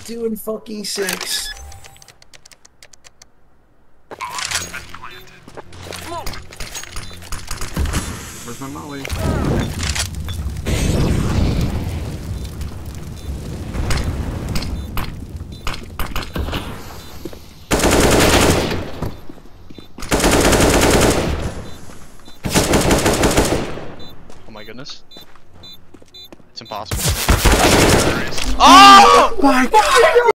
doing fucking 6. Where's my molly? Oh my goodness. It's impossible. Oh! My God!